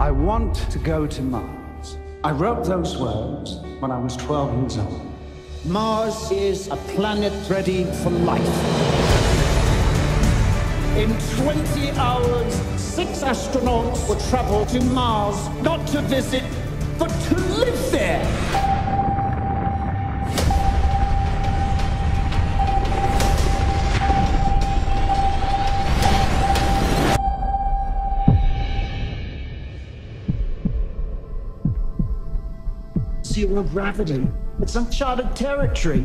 I want to go to Mars. I wrote those words when I was 12 years old. Mars is a planet ready for life. In 20 hours, 6 astronauts will travel to Mars, not to visit, but to live there. Zero gravity. It's uncharted territory.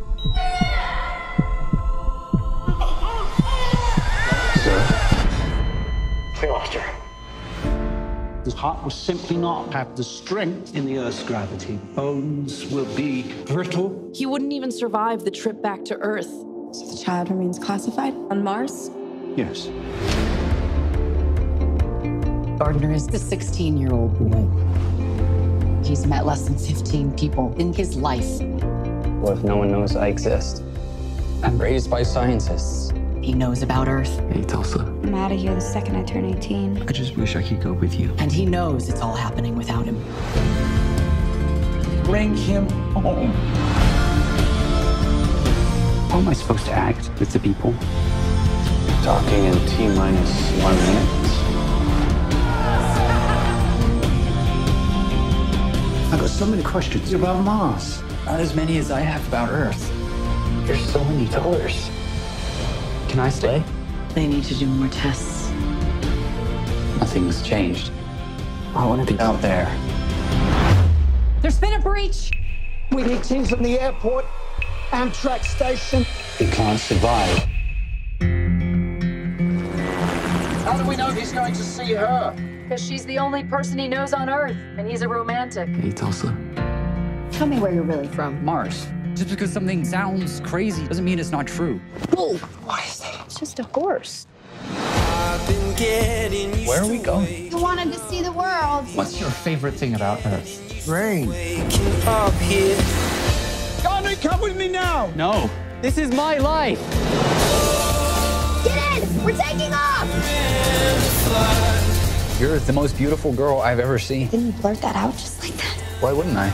Sir? We lost her. The heart will simply not have the strength in the Earth's gravity. Bones will be brittle. He wouldn't even survive the trip back to Earth. So the child remains classified on Mars? Yes. Gardner is the 16-year-old boy. He's met less than 15 people in his life. What if no one knows I exist? I'm raised by scientists. He knows about Earth. Hey, Tulsa. I'm out of here the second I turn 18. I just wish I could go with you. And he knows it's all happening without him. Bring him home. How am I supposed to act with the people? Talking in T-minus 1 minute. I've got so many questions about Mars. Not as many as I have about Earth. There's so many colors. Can I stay? They need to do more tests. Nothing's changed. I want to be out there. There's been a breach! We need teams from the airport, Amtrak station. He can't survive. How do we know he's going to see her? Because she's the only person he knows on Earth, and he's a romantic. Hey, Tulsa. Tell me where you're really from. Mars. Just because something sounds crazy doesn't mean it's not true. Whoa! What is that? It's just a horse. Where are we going? You wanted to see the world. What's your favorite thing about Earth? Rain. Gardner, come with me now! No. This is my life. Get in! We're taking off! You're the most beautiful girl I've ever seen. Didn't you blurt that out just like that? Why wouldn't I?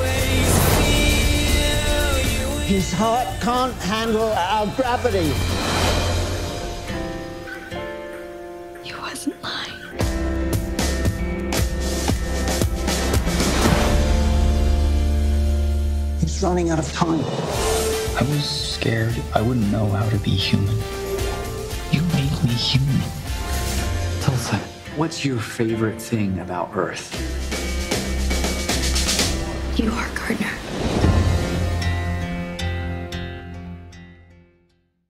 His heart can't handle our gravity. He wasn't lying. He's running out of time. I was scared I wouldn't know how to be human. You made me human. Tulsa, what's your favorite thing about Earth? You are Gardner.